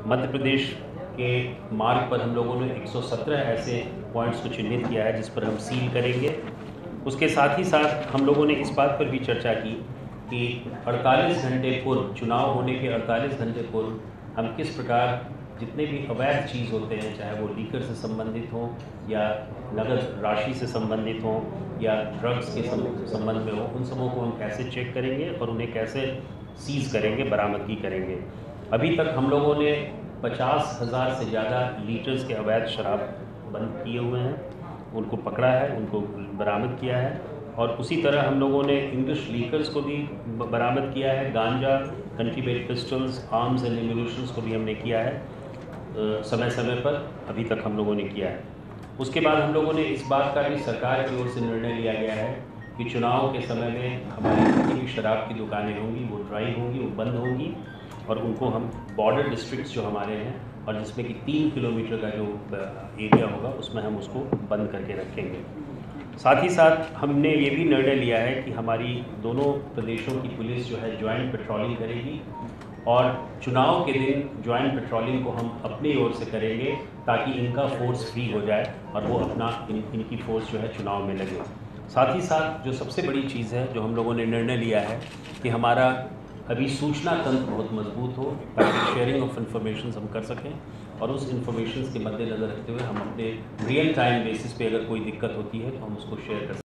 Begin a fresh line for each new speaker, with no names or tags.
मध्य प्रदेश के मार्ग पर हम लोगों ने 117 ऐसे पॉइंट्स को चिन्हित किया है जिस पर हम सील करेंगे। उसके साथ ही साथ हम लोगों ने इस बात पर भी चर्चा की कि 48 घंटे पूर्व, चुनाव होने के 48 घंटे पूर्व हम किस प्रकार जितने भी अवैध चीज़ होते हैं, चाहे वो लीकर से संबंधित हों या नगद राशि से संबंधित हों या ड्रग्स के संबंध में हो, उन सबों को हम कैसे चेक करेंगे और उन्हें कैसे सीज़ करेंगे, बरामदगी करेंगे। अभी तक हम लोगों ने 50,000 से ज़्यादा लीटर्स के अवैध शराब बंद किए हुए हैं, उनको पकड़ा है, उनको बरामद किया है। और उसी तरह हम लोगों ने इंग्लिश लीकर्स को भी बरामद किया है, गांजा, country made pistols, arms and ammunitions को भी हमने किया है समय समय पर, अभी तक हम लोगों ने किया है। उसके बाद हम लोगों ने इस बात का भी सरकार की ओर से निर्णय लिया गया है कि चुनाव के समय में हमारी जितनी भी शराब की दुकानें होंगी वो ड्राई होंगी, वो बंद होंगी और उनको हम बॉर्डर डिस्ट्रिक्ट्स जो हमारे हैं और जिसमें कि 3 किलोमीटर का जो एरिया होगा उसमें हम उसको बंद करके रखेंगे। साथ ही साथ हमने ये भी निर्णय लिया है कि हमारी दोनों प्रदेशों की पुलिस जो है जॉइंट पेट्रोलिंग करेगी और चुनाव के दिन जॉइंट पेट्रोलिंग को हम अपनी ओर से करेंगे ताकि इनका फोर्स फ्री हो जाए और वो अपना इनकी फोर्स जो है चुनाव में लगे। साथ ही साथ जो सबसे बड़ी चीज़ है जो हम लोगों ने निर्णय लिया है कि हमारा अभी सूचना तंत्र बहुत मजबूत हो ताकि शेयरिंग ऑफ इंफॉर्मेशन हम कर सकें और उस इंफॉर्मेशन के मद्देनज़र रखते हुए हम अपने रियल टाइम बेसिस पे अगर कोई दिक्कत होती है तो हम उसको शेयर कर सकें।